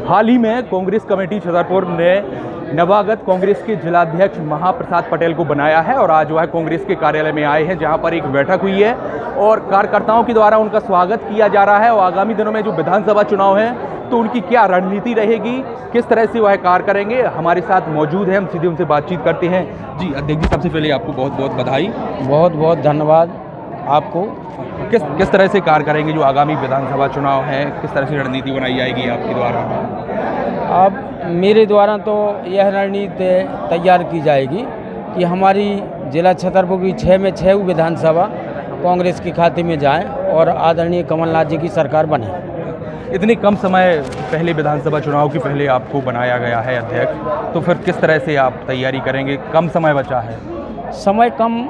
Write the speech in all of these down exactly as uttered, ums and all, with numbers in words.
हाल ही में कांग्रेस कमेटी छतरपुर ने नवागत कांग्रेस के जिलाध्यक्ष महाप्रसाद पटेल को बनाया है और आज वह कांग्रेस के कार्यालय में आए हैं, जहां पर एक बैठक हुई है और कार्यकर्ताओं के द्वारा उनका स्वागत किया जा रहा है। और आगामी दिनों में जो विधानसभा चुनाव हैं तो उनकी क्या रणनीति रहेगी, किस तरह से वह कार्य करेंगे, हमारे साथ मौजूद हैं। हम सीधे उनसे बातचीत करते हैं। जी अध्यक्ष जी, सबसे पहले आपको बहुत बहुत बधाई, बहुत बहुत धन्यवाद आपको। किस किस तरह से कार्य करेंगे जो आगामी विधानसभा चुनाव है, किस तरह से रणनीति बनाई जाएगी आपके द्वारा? अब मेरे द्वारा तो यह रणनीति तैयार की जाएगी कि हमारी जिला छतरपुर की छः में छः विधानसभा कांग्रेस के खाते में जाए और आदरणीय कमलनाथ जी की सरकार बने। इतने कम समय पहले विधानसभा चुनाव के पहले आपको बनाया गया है अध्यक्ष, तो फिर किस तरह से आप तैयारी करेंगे? कम समय बचा है। समय कम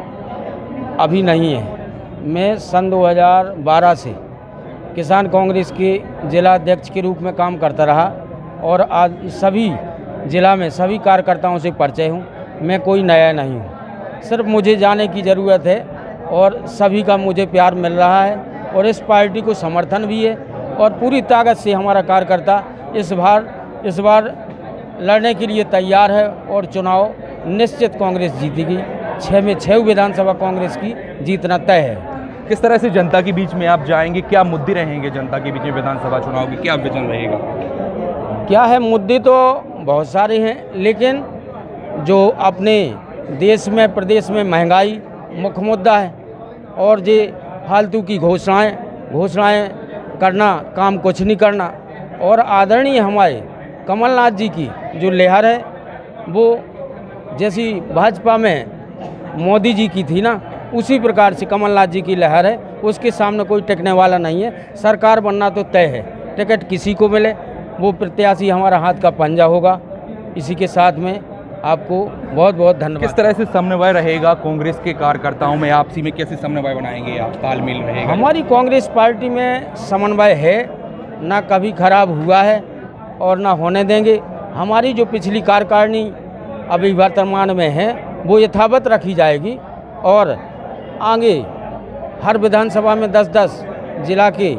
अभी नहीं है। मैं सन दो हज़ार बारह से किसान कांग्रेस के जिला अध्यक्ष के रूप में काम करता रहा और आज सभी जिला में सभी कार्यकर्ताओं से परिचय हूँ। मैं कोई नया नहीं हूँ, सिर्फ मुझे जाने की ज़रूरत है और सभी का मुझे प्यार मिल रहा है और इस पार्टी को समर्थन भी है और पूरी ताकत से हमारा कार्यकर्ता इस बार इस बार लड़ने के लिए तैयार है और चुनाव निश्चित कांग्रेस जीतेगी। छः में छः विधानसभा कांग्रेस की जीतना तय है। किस तरह से जनता के बीच में आप जाएंगे, क्या मुद्दे रहेंगे जनता के बीच में विधानसभा चुनाव के, क्या विजन रहेगा? क्या है, मुद्दे तो बहुत सारे हैं, लेकिन जो अपने देश में प्रदेश में महंगाई मुख्य मुद्दा है और ये फालतू की घोषणाएं घोषणाएं करना, काम कुछ नहीं करना, और आदरणीय हमारे कमलनाथ जी की जो लहर है वो जैसी भाजपा में मोदी जी की थी ना, उसी प्रकार से कमलनाथ जी की लहर है। उसके सामने कोई टिकने वाला नहीं है। सरकार बनना तो तय है, टिकट किसी को मिले वो प्रत्याशी हमारा हाथ का पंजा होगा। इसी के साथ में आपको बहुत बहुत धन्यवाद। किस तरह से समन्वय रहेगा कांग्रेस के कार्यकर्ताओं में, आपसी में कैसे समन्वय बनाएंगे आप, तालमेल रहेगा? हमारी कांग्रेस पार्टी में समन्वय है, ना कभी खराब हुआ है और ना होने देंगे। हमारी जो पिछली कार्यकारिणी अभी वर्तमान में है वो यथावत रखी जाएगी और आगे हर विधानसभा में दस दस जिला के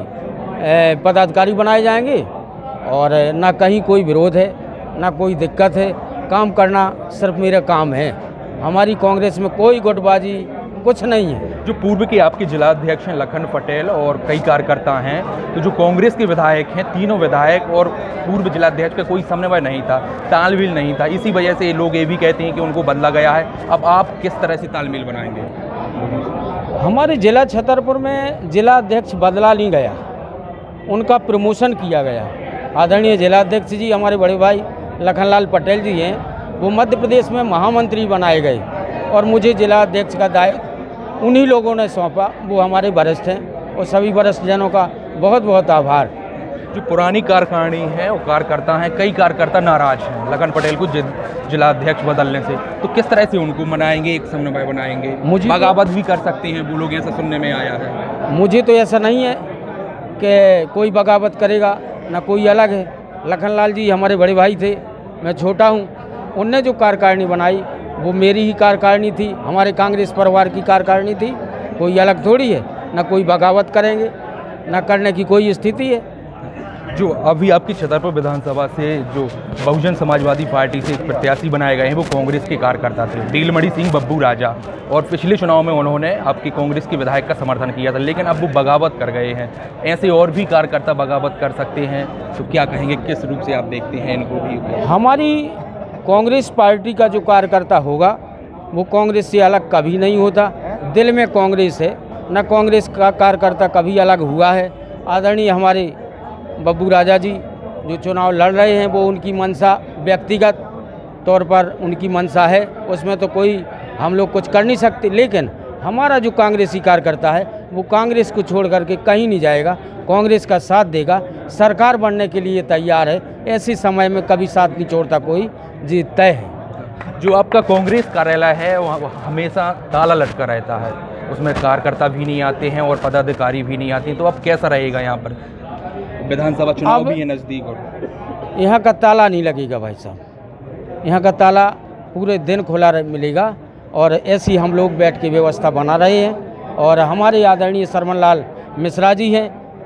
पदाधिकारी बनाए जाएंगे और ना कहीं कोई विरोध है, ना कोई दिक्कत है। काम करना सिर्फ मेरा काम है। हमारी कांग्रेस में कोई गुटबाजी कुछ नहीं है। जो पूर्व के आपके जिलाध्यक्ष हैं लखन पटेल और कई कार्यकर्ता हैं, तो जो कांग्रेस के विधायक हैं, तीनों विधायक और पूर्व जिलाध्यक्ष का कोई समन्वय नहीं था, तालमेल नहीं था। इसी वजह से लोग ये भी कहते हैं कि उनको बदला गया है। अब आप किस तरह से तालमेल बनाएंगे? हमारे जिला छतरपुर में जिला अध्यक्ष बदला नहीं गया, उनका प्रमोशन किया गया। आदरणीय जिलाध्यक्ष जी हमारे बड़े भाई लखनलाल पटेल जी हैं, वो मध्य प्रदेश में महामंत्री बनाए गए और मुझे जिला अध्यक्ष का दायित्व उन्हीं लोगों ने सौंपा। वो हमारे वरिष्ठ हैं और सभी वरिष्ठ जनों का बहुत बहुत आभार। जो पुरानी कार्यकारिणी है वो कार्यकर्ता हैं, कई कार्यकर्ता नाराज हैं लखन पटेल को जिलाध्यक्ष बदलने से, तो किस तरह से उनको मनाएंगे, एक समन्वय बनाएंगे? मुझे बगावत भी कर सकते हैं वो लोग, ऐसा सुनने में आया है। मुझे तो ऐसा नहीं है कि कोई बगावत करेगा, ना कोई अलग है। लखनलाल जी हमारे बड़े भाई थे, मैं छोटा हूँ। उनने जो कार्यकारिणी बनाई वो मेरी ही कार्यकारिणी थी, हमारे कांग्रेस परिवार की कार्यकारिणी थी, कोई अलग थोड़ी है। ना कोई बगावत करेंगे, ना करने की कोई स्थिति है। जो अभी आपकी छतरपुर विधानसभा से जो बहुजन समाजवादी पार्टी से प्रत्याशी बनाए गए हैं वो कांग्रेस के कार्यकर्ता थे, डीलमणि सिंह बब्बू राजा, और पिछले चुनाव में उन्होंने आपकी कांग्रेस के विधायक का समर्थन किया था, लेकिन अब वो बगावत कर गए हैं। ऐसे और भी कार्यकर्ता बगावत कर सकते हैं, तो क्या कहेंगे, किस रूप से आप देखते हैं इनको भी? हमारी कांग्रेस पार्टी का जो कार्यकर्ता होगा वो कांग्रेस से अलग कभी नहीं होता। दिल में कांग्रेस है, न कांग्रेस का कार्यकर्ता कभी अलग हुआ है। आदरणीय हमारे बब्बू राजा जी जो चुनाव लड़ रहे हैं वो उनकी मंशा व्यक्तिगत तौर पर उनकी मंशा है, उसमें तो कोई हम लोग कुछ कर नहीं सकते। लेकिन हमारा जो कांग्रेसी कार्यकर्ता है वो कांग्रेस को छोड़ करके कहीं नहीं जाएगा, कांग्रेस का साथ देगा, सरकार बनने के लिए तैयार है। ऐसे समय में कभी साथ नहीं छोड़ता कोई, जी तय है। जो आपका कांग्रेस कार्यालय है वह हमेशा ताला लटका रहता है, उसमें कार्यकर्ता भी नहीं आते हैं और पदाधिकारी भी नहीं आते हैं, तो अब कैसा रहेगा? यहाँ पर विधानसभा चुनाव भी है नज़दीक और यहाँ का ताला नहीं लगेगा भाई साहब, यहाँ का ताला पूरे दिन खुला मिलेगा और ऐसी हम लोग बैठ के व्यवस्था बना रहे हैं। और हमारे आदरणीय सरमन लाल मिश्रा जी हैं,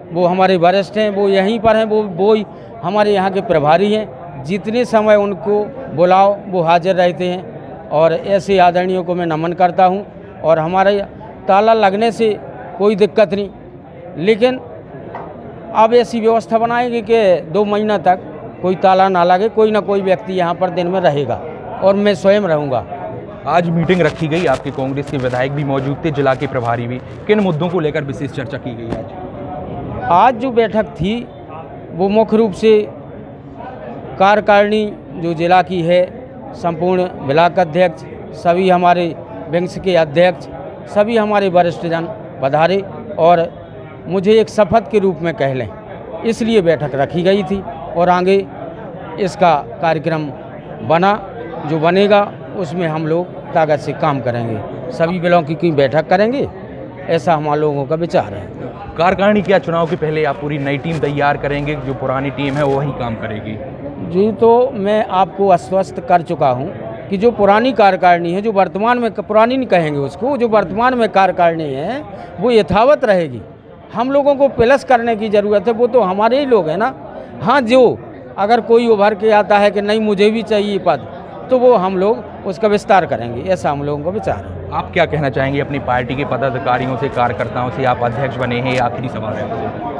वो हमारे वरिष्ठ हैं, वो यहीं पर हैं, वो वो ही हमारे यहाँ के प्रभारी हैं। जितने समय उनको बुलाओ वो हाजिर रहते हैं और ऐसे आदरणीयों को मैं नमन करता हूँ। और हमारे ताला लगने से कोई दिक्कत नहीं, लेकिन अब ऐसी व्यवस्था बनाएंगे कि दो महीना तक कोई ताला ना लगे, कोई ना कोई व्यक्ति यहाँ पर दिन में रहेगा और मैं स्वयं रहूँगा। आज मीटिंग रखी गई, आपके कांग्रेस के विधायक भी मौजूद थे, जिला के प्रभारी भी। किन मुद्दों को लेकर विशेष चर्चा की गई आज? आज जो बैठक थी वो मुख्य रूप से कार्यकारिणी जो जिला की है, संपूर्ण ब्लॉक अध्यक्ष, सभी हमारे विंग्स के अध्यक्ष, सभी हमारे वरिष्ठ जन पधारे और मुझे एक शपथ के रूप में कह लें, इसलिए बैठक रखी गई थी। और आगे इसका कार्यक्रम बना, जो बनेगा उसमें हम लोग ताकत से काम करेंगे, सभी ब्लॉक की बैठक करेंगे, ऐसा हम लोगों का विचार है। कार्यकारिणी क्या चुनाव के पहले आप पूरी नई टीम तैयार करेंगे, जो पुरानी टीम है वो वही काम करेगी? जी, तो मैं आपको आश्वस्त कर चुका हूं कि जो पुरानी कार्यकारिणी है, जो वर्तमान में, पुरानी नहीं कहेंगे उसको, जो वर्तमान में कार्यकारिणी है वो यथावत रहेगी। हम लोगों को प्लस करने की ज़रूरत है, वो तो हमारे ही लोग हैं ना। हाँ, जो अगर कोई उभर के आता है कि नहीं मुझे भी चाहिए पद, तो वो हम लोग उसका विस्तार करेंगे, ऐसा हम लोगों का विचार है। आप क्या कहना चाहेंगे अपनी पार्टी के पदाधिकारियों से, कार्यकर्ताओं से? आप अध्यक्ष बने हैं, आखिरी सवाल है।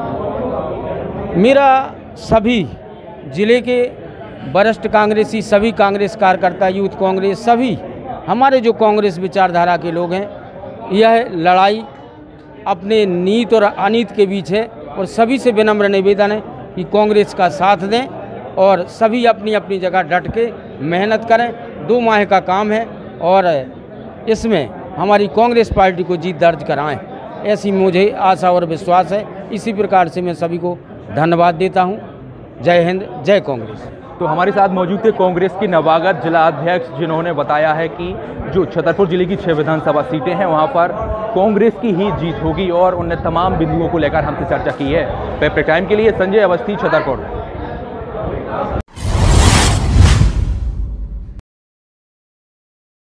मेरा सभी जिले के वरिष्ठ कांग्रेसी, सभी कांग्रेस कार्यकर्ता, यूथ कांग्रेस, सभी हमारे जो कांग्रेस विचारधारा के लोग हैं, यह लड़ाई अपने नीत और अनीत के बीच है और सभी से विनम्र निवेदन है कि कांग्रेस का साथ दें और सभी अपनी अपनी जगह डट के मेहनत करें। दो माह का काम है और इसमें हमारी कांग्रेस पार्टी को जीत दर्ज कराएं, ऐसी मुझे आशा और विश्वास है। इसी प्रकार से मैं सभी को धन्यवाद देता हूं। जय हिंद, जय कांग्रेस। तो हमारे साथ मौजूद थे कांग्रेस की नवागत जिला अध्यक्ष, जिन्होंने बताया है कि जो छतरपुर जिले की छह विधानसभा सीटें हैं वहां पर कांग्रेस की ही जीत होगी और उन्होंने तमाम बिंदुओं को लेकर हमसे चर्चा की है। पेपर टाइम के लिए संजय अवस्थी, छतरपुर।